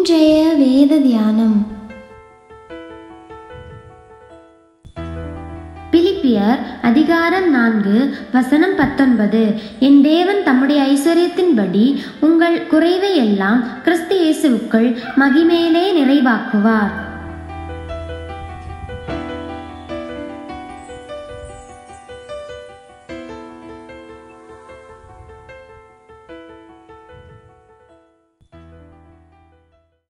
இன்றைய வேத தியானம் பிலிப்பியர் அதிகாரம் 4 வசனம் 19. என் தேவன் தம்முடைய ஐஸ்வர்யத்தின்படி உங்கள் குறைவை எல்லாம் கிறிஸ்து இயேசுவுக்குள் மகிமையிலே நிறைவாக்குவார்.